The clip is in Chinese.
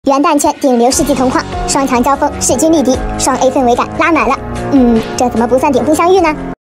元旦圈顶流世纪同框，双强交锋，势均力敌，双 A 氛围感拉满了。这怎么不算顶峰相遇呢？